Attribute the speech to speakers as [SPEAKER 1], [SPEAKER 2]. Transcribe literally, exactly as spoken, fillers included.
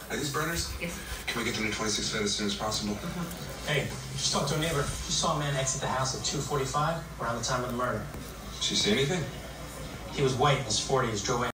[SPEAKER 1] Are these burners?
[SPEAKER 2] Yes.
[SPEAKER 1] Can we get them to twenty-six Fed as soon as possible?
[SPEAKER 3] Mm-hmm. Hey, just talked to a neighbor. She saw a man exit the house at two forty-five around the time of the murder.
[SPEAKER 1] Did she see anything?
[SPEAKER 3] He was white in his forties, drove in.